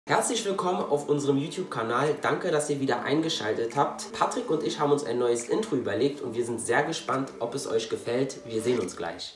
Herzlich willkommen auf unserem YouTube-Kanal. Danke, dass ihr wieder eingeschaltet habt. Patrick und ich haben uns ein neues Intro überlegt und wir sind sehr gespannt, ob es euch gefällt. Wir sehen uns gleich.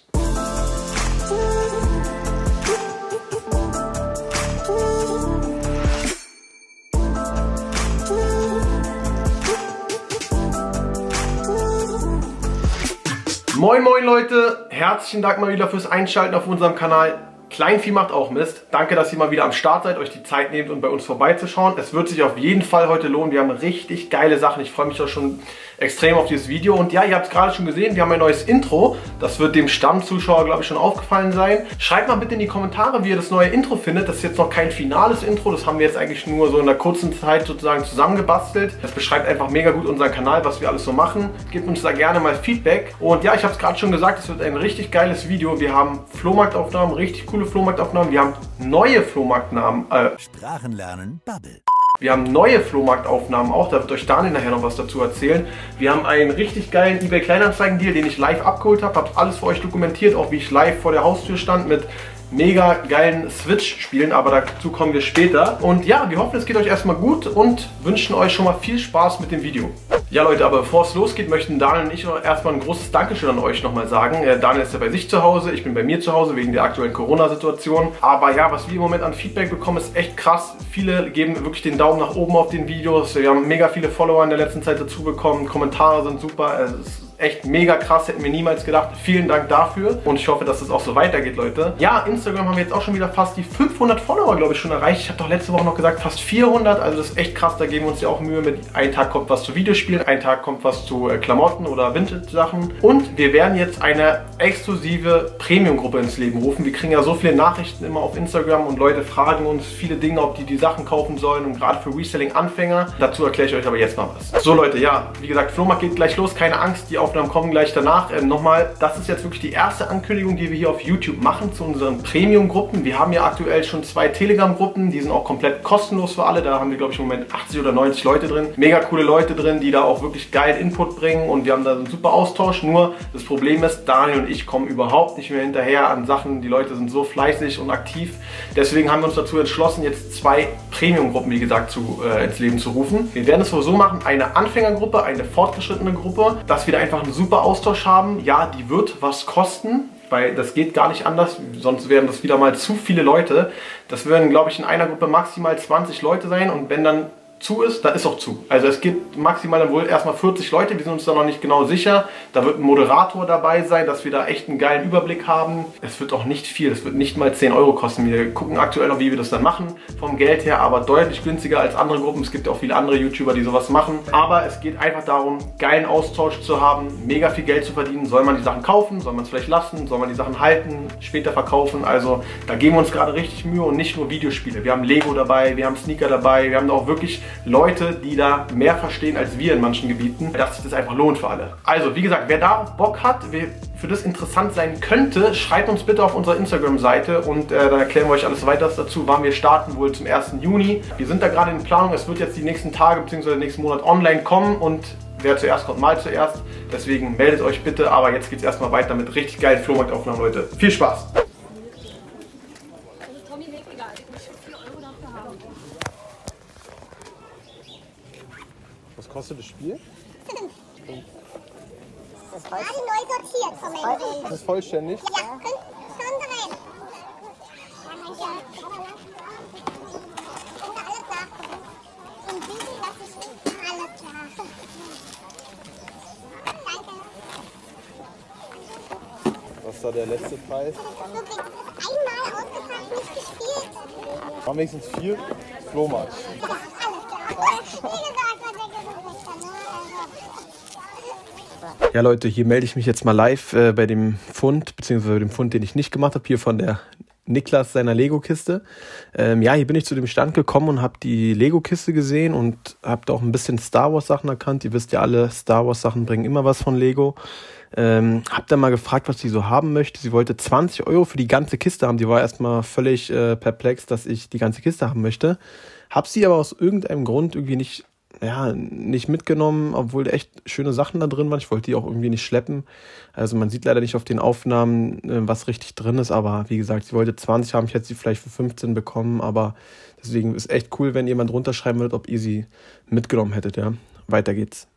Moin moin Leute, herzlichen Dank mal wieder fürs Einschalten auf unserem Kanal. Kleinvieh macht auch Mist. Danke, dass ihr mal wieder am Start seid, euch die Zeit nehmt und bei uns vorbeizuschauen. Es wird sich auf jeden Fall heute lohnen. Wir haben richtig geile Sachen. Ich freue mich auch schon extrem auf dieses Video. Und ja, ihr habt es gerade schon gesehen, wir haben ein neues Intro. Das wird dem Stammzuschauer, glaube ich, schon aufgefallen sein. Schreibt mal bitte in die Kommentare, wie ihr das neue Intro findet. Das ist jetzt noch kein finales Intro. Das haben wir jetzt eigentlich nur so in einer kurzen Zeit sozusagen zusammengebastelt. Das beschreibt einfach mega gut unseren Kanal, was wir alles so machen. Gebt uns da gerne mal Feedback. Und ja, ich habe es gerade schon gesagt, es wird ein richtig geiles Video. Wir haben Flohmarktaufnahmen, richtig coole Flohmarktaufnahmen. Wir haben neue Flohmarktnamen. Sprachen lernen, Bubble. Wir haben neue Flohmarktaufnahmen auch, da wird euch Daniel nachher noch was dazu erzählen. Wir haben einen richtig geilen eBay Kleinanzeigen-Deal, den ich live abgeholt habe. Habe alles für euch dokumentiert, auch wie ich live vor der Haustür stand mit mega geilen Switch-Spielen, aber dazu kommen wir später. Und ja, wir hoffen, es geht euch erstmal gut und wünschen euch schon mal viel Spaß mit dem Video. Ja Leute, aber bevor es losgeht, möchten Daniel und ich erstmal ein großes Dankeschön an euch nochmal sagen. Daniel ist ja bei sich zu Hause, ich bin bei mir zu Hause wegen der aktuellen Corona-Situation. Aber ja, was wir im Moment an Feedback bekommen, ist echt krass. Viele geben wirklich den Daumen nach oben auf den Videos. Wir haben mega viele Follower in der letzten Zeit dazu bekommen. Kommentare sind super. Es ist echt mega krass, hätten wir niemals gedacht. Vielen Dank dafür und ich hoffe, dass es auch so weitergeht, Leute. Ja, Instagram haben wir jetzt auch schon wieder fast die 500 Follower, glaube ich, schon erreicht. Ich habe doch letzte Woche noch gesagt, fast 400. Also das ist echt krass, da geben wir uns ja auch Mühe mit. Ein Tag kommt was zu Videospielen, ein Tag kommt was zu Klamotten oder Vintage-Sachen. Und wir werden jetzt eine exklusive Premium-Gruppe ins Leben rufen. Wir kriegen ja so viele Nachrichten immer auf Instagram und Leute fragen uns viele Dinge, ob die Sachen kaufen sollen und gerade für Reselling-Anfänger. Dazu erkläre ich euch aber jetzt mal was. So Leute, ja, wie gesagt, Flohmarkt geht gleich los, keine Angst, die Aufnahmen kommen gleich danach. Nochmal, das ist jetzt wirklich die erste Ankündigung, die wir hier auf YouTube machen zu unseren Premium-Gruppen. Wir haben ja aktuell schon 2 Telegram-Gruppen, die sind auch komplett kostenlos für alle. Da haben wir, glaube ich, im Moment 80 oder 90 Leute drin. Mega coole Leute drin, die da auch wirklich geilen Input bringen und wir haben da einen super Austausch. Nur das Problem ist, Daniel und ich kommen überhaupt nicht mehr hinterher an Sachen. Die Leute sind so fleißig und aktiv. Deswegen haben wir uns dazu entschlossen, jetzt 2 Premium-Gruppen, wie gesagt, ins Leben zu rufen. Wir werden es so machen, eine Anfängergruppe, eine fortgeschrittene Gruppe, dass wir da einfach einen super Austausch haben. Ja, die wird was kosten, weil das geht gar nicht anders, sonst wären das wieder mal zu viele Leute. Das werden, glaube ich, in einer Gruppe maximal 20 Leute sein und wenn dann zu ist, da ist auch zu. Also es gibt maximal dann wohl erstmal 40 Leute, wir sind uns da noch nicht genau sicher. Da wird ein Moderator dabei sein, dass wir da echt einen geilen Überblick haben. Es wird auch nicht viel, es wird nicht mal 10 Euro kosten. Wir gucken aktuell noch, wie wir das dann machen vom Geld her, aber deutlich günstiger als andere Gruppen. Es gibt auch viele andere YouTuber, die sowas machen. Aber es geht einfach darum, geilen Austausch zu haben, mega viel Geld zu verdienen. Soll man die Sachen kaufen, soll man es vielleicht lassen, soll man die Sachen halten, später verkaufen. Also da geben wir uns gerade richtig Mühe und nicht nur Videospiele. Wir haben Lego dabei, wir haben Sneaker dabei, wir haben da auch wirklich Leute, die da mehr verstehen als wir in manchen Gebieten, dass sich das einfach lohnt für alle. Also, wie gesagt, wer darauf Bock hat, wer für das interessant sein könnte, schreibt uns bitte auf unserer Instagram-Seite und dann erklären wir euch alles weiteres dazu, wann wir starten, wohl zum 1. Juni. Wir sind da gerade in Planung, es wird jetzt die nächsten Tage bzw. den nächsten Monat online kommen und wer zuerst kommt, mal zuerst. Deswegen meldet euch bitte, aber jetzt geht es erstmal weiter mit richtig geilen Flohmarktaufnahmen, Leute. Viel Spaß! Was kostet das Spiel? 5. Das ist gerade neu sortiert vom Ende. Das ist vollständig? Ja, schon drin. Alles nachgucken. In diesem lasse ich alles klar. Danke. Was war der letzte Preis? Du kriegst es einmal ausgepackt, nicht gespielt. Waren wenigstens 4 Flohmarkt. Ja, alles klar. Ja Leute, hier melde ich mich jetzt mal live bei dem Fund, beziehungsweise dem Fund, den ich nicht gemacht habe, hier von der Niklas seiner Lego-Kiste. Ja, hier bin ich zu dem Stand gekommen und habe die Lego-Kiste gesehen und habe auch ein bisschen Star Wars-Sachen erkannt. Ihr wisst ja alle, Star Wars-Sachen bringen immer was von Lego. Hab dann mal gefragt, was sie so haben möchte. Sie wollte 20 Euro für die ganze Kiste haben. Die war erstmal völlig perplex, dass ich die ganze Kiste haben möchte. Hab sie aber aus irgendeinem Grund irgendwie nicht ja, nicht mitgenommen, obwohl echt schöne Sachen da drin waren. Ich wollte die auch irgendwie nicht schleppen. Also man sieht leider nicht auf den Aufnahmen, was richtig drin ist. Aber wie gesagt, ich wollte 20 haben, ich hätte sie vielleicht für 15 bekommen. Aber deswegen ist echt cool, wenn jemand runterschreiben würdet, ob ihr sie mitgenommen hättet. Ja, weiter geht's.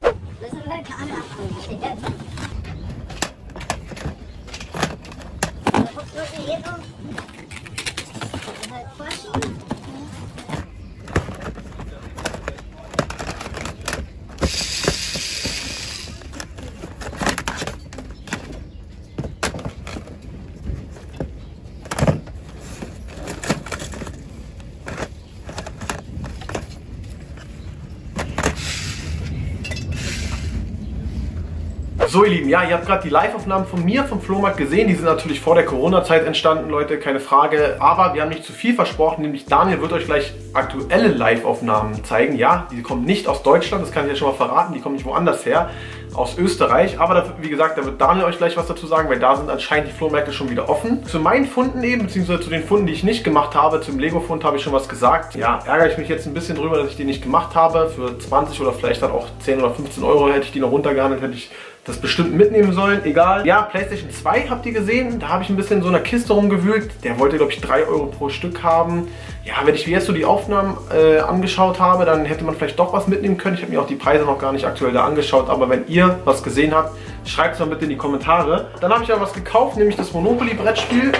So ihr Lieben, ja, ihr habt gerade die Live-Aufnahmen von mir vom Flohmarkt gesehen. Die sind natürlich vor der Corona-Zeit entstanden, Leute, keine Frage. Aber wir haben nicht zu viel versprochen, nämlich Daniel wird euch gleich aktuelle Live-Aufnahmen zeigen. Ja, die kommen nicht aus Deutschland, das kann ich ja schon mal verraten, die kommen nicht woanders her, aus Österreich. Aber dafür, wie gesagt, da wird Daniel euch gleich was dazu sagen, weil da sind anscheinend die Flohmärkte schon wieder offen. Zu meinen Funden eben, beziehungsweise zu den Funden, die ich nicht gemacht habe, zum Lego-Fund habe ich schon was gesagt. Ja, ärgere ich mich jetzt ein bisschen drüber, dass ich die nicht gemacht habe. Für 20 oder vielleicht dann auch 10 oder 15 Euro hätte ich die noch runtergehandelt, hätte ich das bestimmt mitnehmen sollen, egal. Ja, PlayStation 2 habt ihr gesehen, da habe ich ein bisschen in so einer Kiste rumgewühlt. Der wollte, glaube ich, 3 Euro pro Stück haben. Ja, wenn ich mir jetzt so die Aufnahmen angeschaut habe, dann hätte man vielleicht doch was mitnehmen können. Ich habe mir auch die Preise noch gar nicht aktuell da angeschaut, aber wenn ihr was gesehen habt, schreibt es mal bitte in die Kommentare. Dann habe ich ja was gekauft, nämlich das Monopoly-Brettspiel.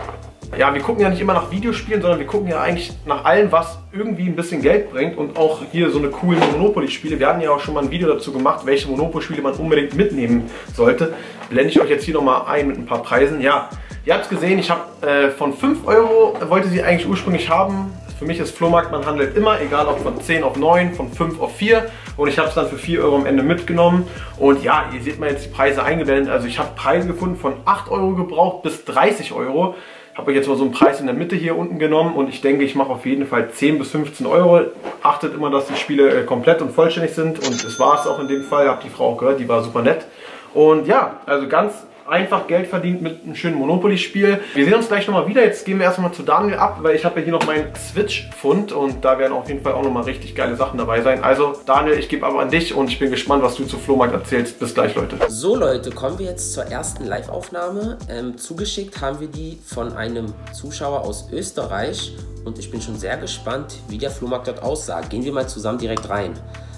Ja, wir gucken ja nicht immer nach Videospielen, sondern wir gucken ja eigentlich nach allem, was irgendwie ein bisschen Geld bringt. Und auch hier so eine coolen Monopoly-Spiele. Wir hatten ja auch schon mal ein Video dazu gemacht, welche Monopoly-Spiele man unbedingt mitnehmen sollte. Blende ich euch jetzt hier nochmal ein mit ein paar Preisen. Ja, ihr habt es gesehen, ich habe von 5 Euro, wollte sie eigentlich ursprünglich haben. Für mich ist Flohmarkt, man handelt immer, egal ob von 10 auf 9, von 5 auf 4. Und ich habe es dann für 4 Euro am Ende mitgenommen. Und ja, ihr seht mal jetzt die Preise eingeblendet. Also ich habe Preise gefunden von 8 Euro gebraucht bis 30 Euro. Ich habe euch jetzt mal so einen Preis in der Mitte hier unten genommen und ich denke, ich mache auf jeden Fall 10 bis 15 Euro. Achtet immer, dass die Spiele komplett und vollständig sind und es war es auch in dem Fall. Habt die Frau auch gehört, die war super nett. Und ja, also ganz einfach Geld verdient mit einem schönen Monopoly-Spiel. Wir sehen uns gleich nochmal wieder. Jetzt gehen wir erstmal zu Daniel ab, weil ich habe ja hier noch meinen Switch-Fund und da werden auf jeden Fall auch nochmal richtig geile Sachen dabei sein. Also Daniel, ich gebe aber an dich und ich bin gespannt, was du zu Flohmarkt erzählst. Bis gleich, Leute. So Leute, kommen wir jetzt zur ersten Live-Aufnahme. Zugeschickt haben wir die von einem Zuschauer aus Österreich und ich bin schon sehr gespannt, wie der Flohmarkt dort aussah. Gehen wir mal zusammen direkt rein.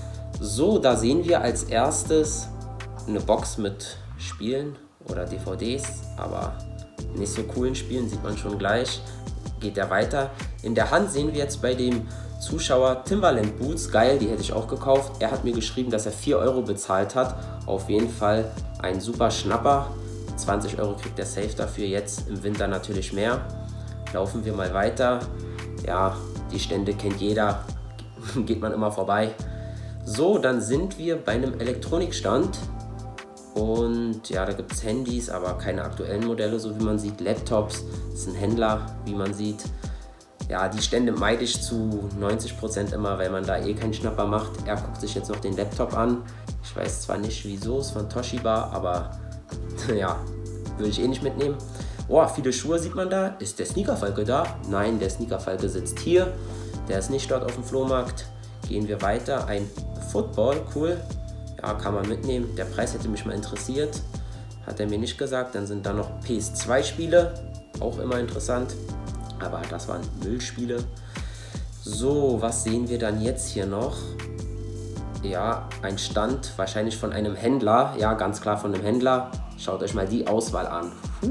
So, da sehen wir als erstes eine Box mit Spielen oder DVDs, aber nicht so coolen Spielen, sieht man schon gleich. Geht er weiter. In der Hand sehen wir jetzt bei dem Zuschauer Timberland Boots, geil, die hätte ich auch gekauft. Er hat mir geschrieben, dass er 4 Euro bezahlt hat. Auf jeden Fall ein super Schnapper. 20 Euro kriegt er safe dafür, jetzt im Winter natürlich mehr. Laufen wir mal weiter. Ja, die Stände kennt jeder, geht man immer vorbei. So, dann sind wir bei einem Elektronikstand. Und ja, da gibt es Handys, aber keine aktuellen Modelle, so wie man sieht. Laptops, das ist ein Händler, wie man sieht. Ja, die Stände meide ich zu 90% immer, weil man da eh keinen Schnapper macht. Er guckt sich jetzt noch den Laptop an. Ich weiß zwar nicht wieso, es ist von Toshiba, aber ja, würde ich eh nicht mitnehmen. Oh, viele Schuhe sieht man da. Ist der Sneakerfalke da? Nein, der Sneakerfalke sitzt hier. Der ist nicht dort auf dem Flohmarkt. Gehen wir weiter. Ein Football, cool. Ja, kann man mitnehmen. Der Preis hätte mich mal interessiert. Hat er mir nicht gesagt. Dann sind da noch PS2-Spiele. Auch immer interessant. Aber das waren Müllspiele. So, was sehen wir dann jetzt hier noch? Ja, ein Stand. Wahrscheinlich von einem Händler. Ja, ganz klar von einem Händler. Schaut euch mal die Auswahl an.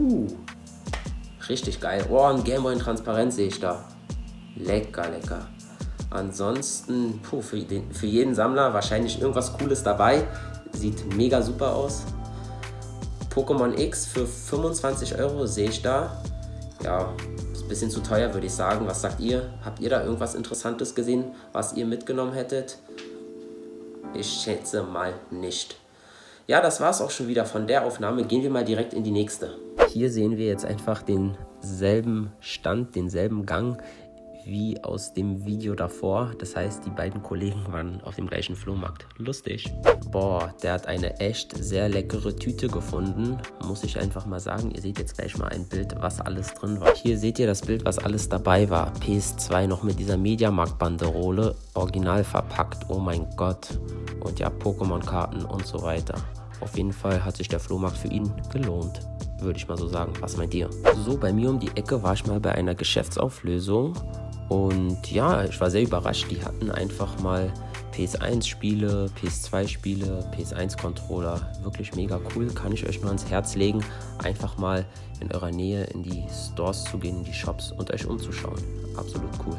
Richtig geil. Oh, ein Gameboy in Transparenz sehe ich da. Lecker, lecker. Ansonsten, für jeden Sammler wahrscheinlich irgendwas Cooles dabei. Sieht mega super aus. Pokémon X für 25 Euro sehe ich da. Ja, ist ein bisschen zu teuer, würde ich sagen. Was sagt ihr? Habt ihr da irgendwas Interessantes gesehen, was ihr mitgenommen hättet? Ich schätze mal nicht. Ja, das war es auch schon wieder von der Aufnahme. Gehen wir mal direkt in die nächste. Hier sehen wir jetzt einfach denselben Stand, denselben Gang wie aus dem Video davor. Das heißt, die beiden Kollegen waren auf dem gleichen Flohmarkt. Lustig. Boah, der hat eine echt sehr leckere Tüte gefunden. Muss ich einfach mal sagen. Ihr seht jetzt gleich mal ein Bild, was alles drin war. Hier seht ihr das Bild, was alles dabei war. PS2 noch mit dieser Mediamarkt-Banderole. Original verpackt. Oh mein Gott. Und ja, Pokémon-Karten und so weiter. Auf jeden Fall hat sich der Flohmarkt für ihn gelohnt. Würde ich mal so sagen. Was meint ihr? So, bei mir um die Ecke war ich mal bei einer Geschäftsauflösung. Und ja, ich war sehr überrascht. Die hatten einfach mal PS1-Spiele, PS2-Spiele, PS1-Controller. Wirklich mega cool. Kann ich euch nur ans Herz legen, einfach mal in eurer Nähe in die Stores zu gehen, in die Shops und euch umzuschauen. Absolut cool.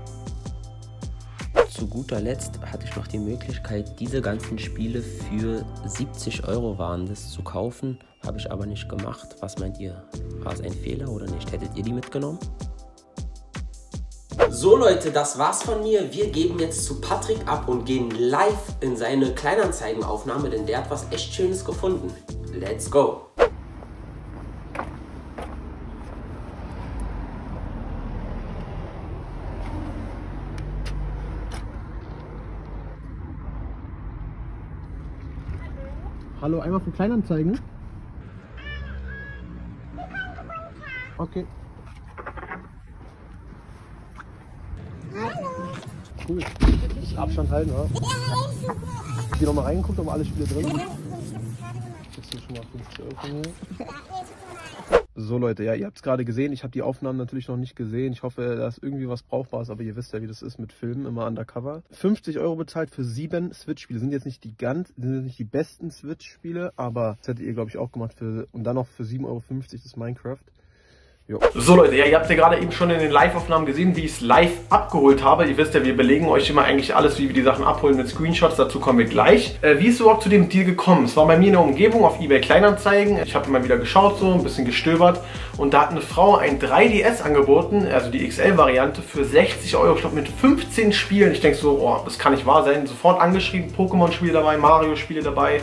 Zu guter Letzt hatte ich noch die Möglichkeit, diese ganzen Spiele für 70 € waren das zu kaufen. Habe ich aber nicht gemacht. Was meint ihr? War es ein Fehler oder nicht? Hättet ihr die mitgenommen? So Leute, das war's von mir. Wir geben jetzt zu Patrick ab und gehen live in seine Kleinanzeigenaufnahme, denn der hat was echt Schönes gefunden. Let's go! Hallo, einmal von Kleinanzeigen. Okay. Cool. Abstand halten, oder? Ich gehe nochmal reingeguckt, ob alle Spiele drin sind. Das ist hier schon mal 50 € von mir. So Leute, ja, ihr habt es gerade gesehen. Ich habe die Aufnahmen natürlich noch nicht gesehen. Ich hoffe, da ist irgendwie was Brauchbares, aber ihr wisst ja, wie das ist mit Filmen, immer undercover. 50 € bezahlt für 7 Switch-Spiele. Sind jetzt nicht die besten Switch-Spiele, aber das hättet ihr, glaube ich, auch gemacht. Und dann noch für 7,50 € das Minecraft. Jo. So Leute, ja, ihr habt ja gerade eben schon in den Live-Aufnahmen gesehen, wie ich es live abgeholt habe. Ihr wisst ja, wir belegen euch immer eigentlich alles, wie wir die Sachen abholen mit Screenshots. Dazu kommen wir gleich. Wie ist es überhaupt zu dem Deal gekommen? Es war bei mir in der Umgebung auf eBay Kleinanzeigen. Ich habe mal wieder geschaut, so ein bisschen gestöbert. Und da hat eine Frau ein 3DS angeboten, also die XL-Variante, für 60 €. Ich glaube mit 15 Spielen. Ich denke so, oh, das kann nicht wahr sein. Sofort angeschrieben, Pokémon-Spiele dabei, Mario-Spiele dabei.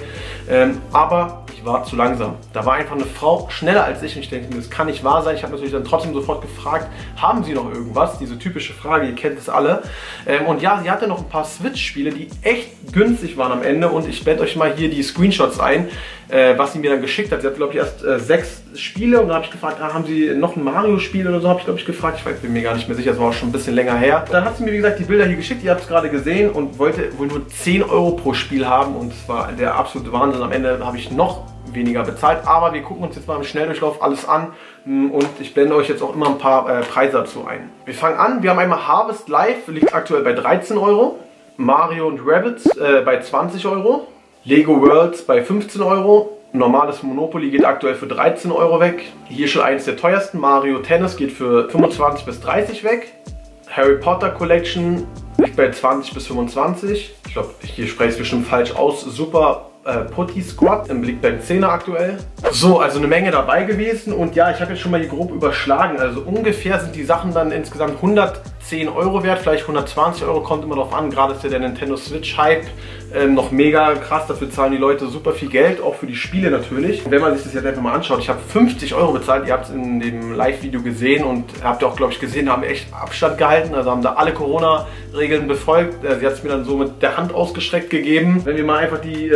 Aber ich war zu langsam. Da war einfach eine Frau schneller als ich. Und ich denke, das kann nicht wahr sein. Ich habe natürlich dann trotzdem sofort gefragt, haben Sie noch irgendwas? Diese typische Frage, ihr kennt es alle. Und ja, sie hatte noch ein paar Switch-Spiele, die echt günstig waren am Ende. Und ich blende euch mal hier die Screenshots ein, was sie mir dann geschickt hat. Sie hat, glaube ich, erst 6 Spiele und dann habe ich gefragt, haben Sie noch ein Mario-Spiel oder so, habe ich, glaube ich, gefragt. Ich bin mir gar nicht mehr sicher, das war auch schon ein bisschen länger her. Dann hat sie mir, wie gesagt, die Bilder hier geschickt, ihr habt es gerade gesehen und wollte wohl nur 10 € pro Spiel haben und es war der absolute Wahnsinn. Am Ende habe ich noch weniger bezahlt, aber wir gucken uns jetzt mal im Schnelldurchlauf alles an und ich blende euch jetzt auch immer ein paar Preise dazu ein. Wir fangen an, wir haben einmal Harvest Live, liegt aktuell bei 13 €, Mario und Rabbids bei 20 €, Lego Worlds bei 15 €, normales Monopoly geht aktuell für 13 € weg, hier schon eins der teuersten, Mario Tennis geht für 25 bis 30 weg, Harry Potter Collection liegt bei 20 bis 25, ich glaube, hier spreche ich es bestimmt falsch aus, Super Putty Squad liegt beim 10er aktuell. So, also eine Menge dabei gewesen und ja, ich habe jetzt schon mal hier grob überschlagen, also ungefähr sind die Sachen dann insgesamt 110 € wert, vielleicht 120 €, kommt immer drauf an, gerade ist ja der Nintendo Switch Hype noch mega krass, dafür zahlen die Leute super viel Geld, auch für die Spiele natürlich. Und wenn man sich das jetzt einfach mal anschaut, ich habe 50 € bezahlt, ihr habt es in dem Live-Video gesehen und habt ihr auch, glaube ich, gesehen, haben echt Abstand gehalten, also haben da alle Corona-Regeln befolgt. Sie hat es mir dann so mit der Hand ausgestreckt gegeben. Wenn wir mal einfach die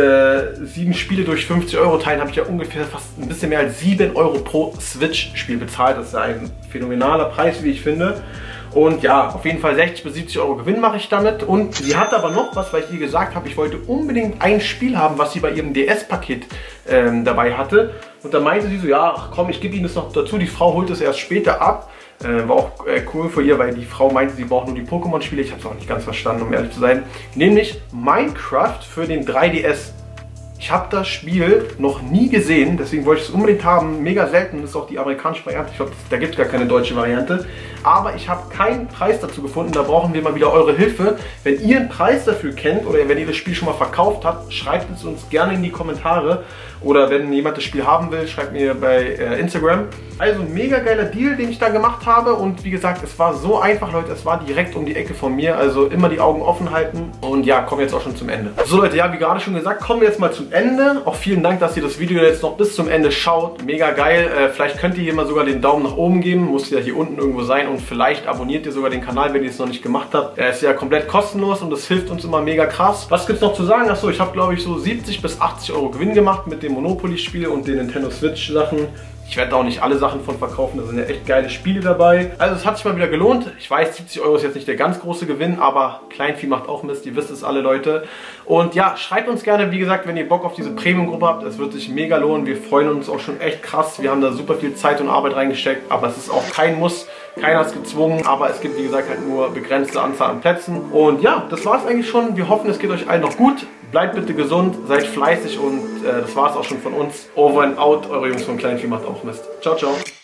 7 Spiele durch 50 € teilen, habe ich ja ungefähr fast ein bisschen mehr als 7 € pro Switch-Spiel bezahlt. Das ist ja ein phänomenaler Preis, wie ich finde. Und ja, auf jeden Fall 60 bis 70 € Gewinn mache ich damit. Und sie hatte aber noch was, weil ich ihr gesagt habe, ich wollte unbedingt ein Spiel haben, was sie bei ihrem DS-Paket dabei hatte. Und da meinte sie so, ja, ach komm, ich gebe Ihnen das noch dazu. Die Frau holt es erst später ab. War auch cool für ihr, weil die Frau meinte, sie braucht nur die Pokémon-Spiele. Ich habe es auch nicht ganz verstanden, um ehrlich zu sein. Nämlich Minecraft für den 3DS. Ich habe das Spiel noch nie gesehen, deswegen wollte ich es unbedingt haben. Mega selten, das ist auch die amerikanische Variante. Ich glaube, da gibt es gar keine deutsche Variante. Aber ich habe keinen Preis dazu gefunden. Da brauchen wir mal wieder eure Hilfe. Wenn ihr einen Preis dafür kennt oder wenn ihr das Spiel schon mal verkauft habt, schreibt es uns gerne in die Kommentare. Oder wenn jemand das Spiel haben will, schreibt mir bei Instagram. Also ein mega geiler Deal, den ich da gemacht habe. Und wie gesagt, es war so einfach, Leute. Es war direkt um die Ecke von mir. Also immer die Augen offen halten. Und ja, kommen wir jetzt auch schon zum Ende. So Leute, ja, wie gerade schon gesagt, kommen wir jetzt mal zum Ende. Auch vielen Dank, dass ihr das Video jetzt noch bis zum Ende schaut. Mega geil. Vielleicht könnt ihr hier mal sogar den Daumen nach oben geben. Muss ja hier unten irgendwo sein. und vielleicht abonniert ihr sogar den Kanal, wenn ihr es noch nicht gemacht habt. Er ist ja komplett kostenlos und das hilft uns immer mega krass. Was gibt's noch zu sagen? Achso, ich habe glaube ich so 70 bis 80 Euro Gewinn gemacht mit dem Monopoly-Spiel und den Nintendo Switch-Sachen. Ich werde da auch nicht alle Sachen von verkaufen, da sind ja echt geile Spiele dabei. Also es hat sich mal wieder gelohnt. Ich weiß, 70 Euro ist jetzt nicht der ganz große Gewinn, aber Kleinvieh macht auch Mist, ihr wisst es alle, Leute. Und ja, schreibt uns gerne, wie gesagt, wenn ihr Bock auf diese Premium-Gruppe habt. Es wird sich mega lohnen, wir freuen uns auch schon echt krass. Wir haben da super viel Zeit und Arbeit reingesteckt, aber es ist auch kein Muss. Keiner ist gezwungen, aber es gibt wie gesagt halt nur begrenzte Anzahl an Plätzen. Und ja, das war es eigentlich schon. Wir hoffen, es geht euch allen noch gut. Bleibt bitte gesund, seid fleißig und das war es auch schon von uns. Over and out, eure Jungs von Kleinvieh macht auch Mist. Ciao, ciao.